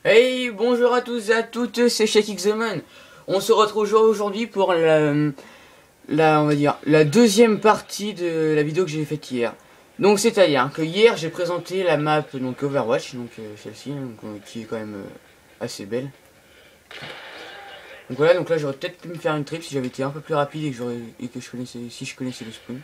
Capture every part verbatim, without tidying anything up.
Hey, bonjour à tous et à toutes, c'est Shake the Man. On se retrouve aujourd'hui pour la, la, on va dire, la deuxième partie de la vidéo que j'ai faite hier. Donc c'est-à-dire que hier j'ai présenté la map donc Overwatch, donc euh, celle-ci, donc, euh, qui est quand même euh, assez belle. Donc voilà, donc là j'aurais peut-être pu me faire une trip si j'avais été un peu plus rapide et que j'aurais et que je connaissais, si je connaissais le spawn.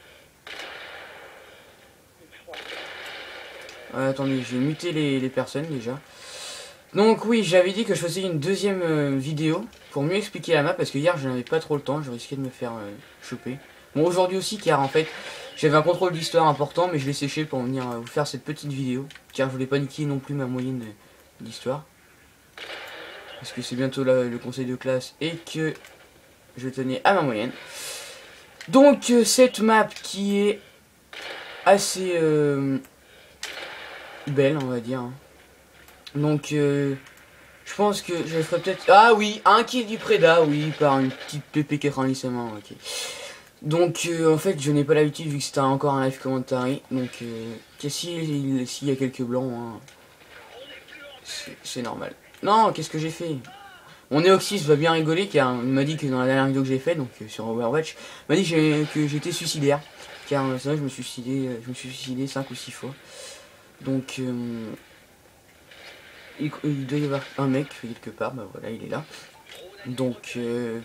Euh, attendez, j'ai muté les, les personnes déjà. Donc oui, j'avais dit que je faisais une deuxième euh, vidéo pour mieux expliquer la map parce que hier je n'avais pas trop le temps, je risquais de me faire euh, choper. Bon, aujourd'hui aussi car en fait j'avais un contrôle d'histoire important mais je l'ai séché pour venir euh, vous faire cette petite vidéo car je voulais pas niquer non plus ma moyenne d'histoire. Parce que c'est bientôt là, le conseil de classe et que je tenais à ma moyenne. Donc euh, cette map qui est assez euh, belle on va dire. Hein. Donc euh, je pense que je ferai peut-être... Ah oui, un kill du Preda, oui, par une petite P P quatre-vingt-dix seulement, ok. Donc euh, en fait je n'ai pas l'habitude vu que c'était encore un live commentary. Donc euh, s'il si y a quelques blancs, hein, c'est normal. Non, qu'est-ce que j'ai fait? Mon Neoxys va bien rigoler car il m'a dit que dans la dernière vidéo que j'ai fait, donc euh, sur Overwatch, m'a dit que j'étais suicidaire. Car euh, c'est vrai je me suis suicidé, je me suis suicidé cinq ou six fois. Donc... Euh, Il, il doit y avoir un mec quelque part, bah voilà, il est là. Donc, euh,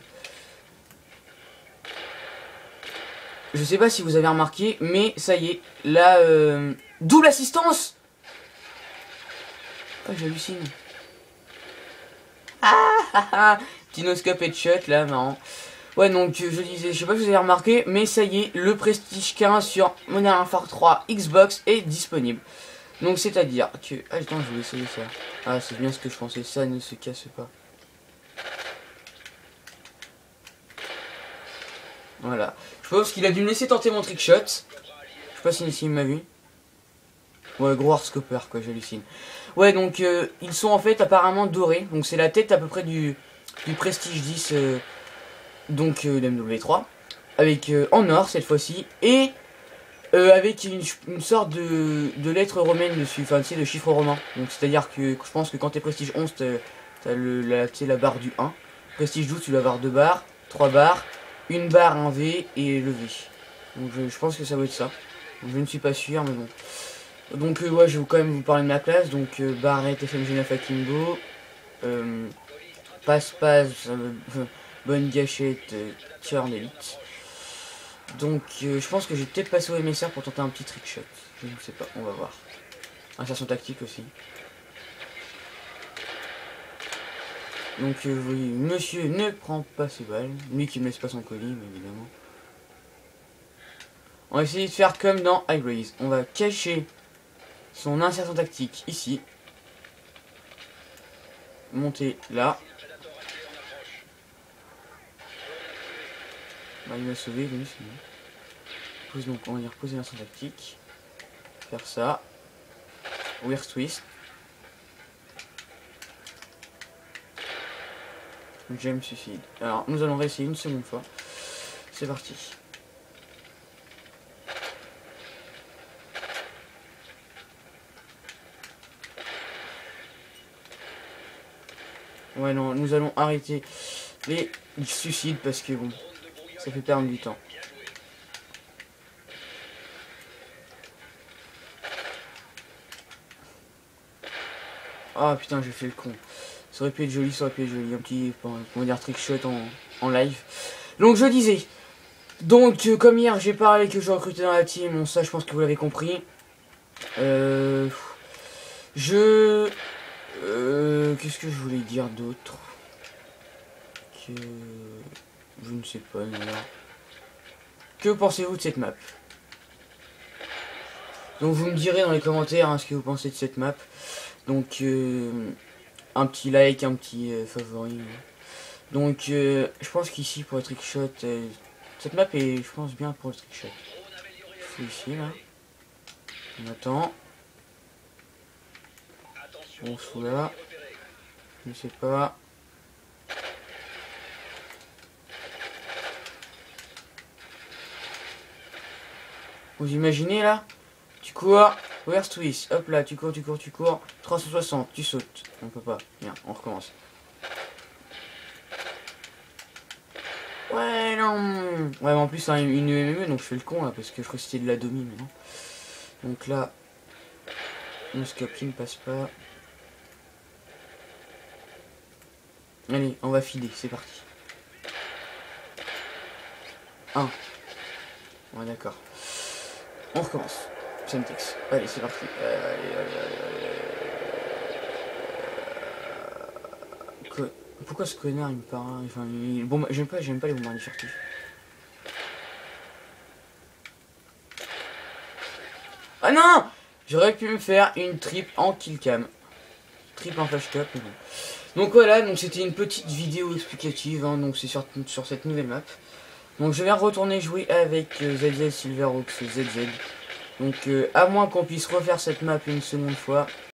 je sais pas si vous avez remarqué, mais ça y est, là, euh, double assistance. Ah, j'hallucine. Ah, ah, ah, petit noscope headshot, là, marrant. Ouais, donc, euh, je disais, je sais pas si vous avez remarqué, mais ça y est, le Prestige quinze sur Modern Warfare trois Xbox est disponible. Donc, c'est-à-dire que... Ah, attends, je voulais essayer ça. Ah, c'est bien ce que je pensais, ça ne se casse pas. Voilà. Je pense qu'il a dû me laisser tenter mon trickshot. Je sais pas si il m'a vu. Ouais, gros hardscoper quoi, j'hallucine. Ouais, donc euh, ils sont en fait apparemment dorés. Donc c'est la tête à peu près du, du Prestige dix, euh, donc euh, d'M W trois. Avec euh, en or cette fois-ci. Et euh, avec une, une sorte de, de lettre romaine dessus. Enfin, tu sais, de chiffre romain. Donc c'est à dire que, que je pense que quand t'es Prestige onze, t'as la, la barre du un. Prestige douze, tu dois avoir deux barres, trois barres, une barre, un V et le V. Donc je, je pense que ça va être ça. Je ne suis pas sûr, mais bon. Donc euh, ouais, je vais quand même vous parler de ma classe. Donc euh, Barrett, F M G neuf Akimbo, euh, Passe-Passe, euh, Bonne Gâchette, euh, tireur d'élite. Donc euh, je pense que j'ai peut-être passé au M S R pour tenter un petit trickshot. Je ne sais pas, on va voir. Insertion tactique aussi. Donc euh, oui, monsieur ne prend pas ses balles. Lui qui me laisse pas son colis, mais évidemment. On va essayer de faire comme dans High Raise. On va cacher son insertion tactique ici. Monter là. Bah, il m'a sauvé, lui, c'est bon. Pose donc, on va dire poser l'insertion tactique. Faire ça. Weird twist. J'aime suicide. Alors, nous allons réessayer une seconde fois. C'est parti. Ouais, non, nous allons arrêter les suicides parce que bon, ça fait perdre du temps. Ah putain, j'ai fait le con. Ça aurait pu être joli, ça aurait pu être joli. Un petit, comment dire, trickshot en, en live. Donc je disais. Donc euh, comme hier, j'ai parlé que je recrutais dans la team. Bon, ça, je pense que vous l'avez compris. Euh, je... Euh, Qu'est-ce que je voulais dire d'autre? Que... Je ne sais pas, non. Que pensez-vous de cette map? Donc vous me direz dans les commentaires hein, ce que vous pensez de cette map. Donc euh, un petit like, un petit euh, favori. Donc euh, je pense qu'ici pour le trickshot, euh, cette map est je pense bien pour le trickshot. Je fous ici là. On attend. On se fout là. Je ne sais pas. Vous imaginez là? Tu cours. Reverse twist. Hop là, tu cours, tu cours, tu cours. trois cent soixante, tu sautes. On peut pas. Bien, on recommence. Ouais, non. Ouais, mais en plus, c'est une U M M E, donc je fais le con là, parce que je crois que c'était de la demi, mais non. Donc là, mon scapin ne passe pas. Allez, on va filer, c'est parti. un. Ouais, d'accord. On recommence. Semtex. Allez, c'est parti. Allez, allez, allez, allez. Quoi? Pourquoi ce connard il me parle? Enfin, il... bon, j'aime pas, j'aime pas les bombardiers furtifs. Ah non! J'aurais pu me faire une trip en killcam. Trip en flash top, mais bon. Donc voilà, donc c'était une petite vidéo explicative, hein, donc c'est sur, sur cette nouvelle map. Donc je vais retourner jouer avec euh, Z Z Silverox Z Z. Donc euh, à moins qu'on puisse refaire cette map une seconde fois,